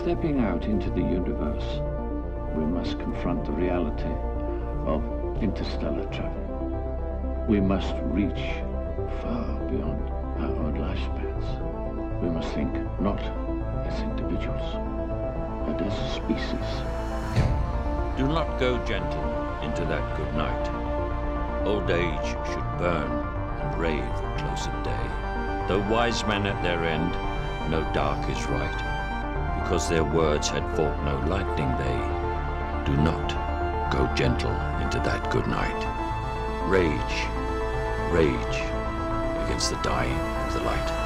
Stepping out into the universe, we must confront the reality of interstellar travel. We must reach far beyond our own lifespans. We must think not as individuals, but as a species. Do not go gentle into that good night. Old age should burn and rave at close of day. Though wise men at their end, no dark is right, because their words had fought no lightning they. Do not go gentle into that good night. Rage, rage against the dying of the light.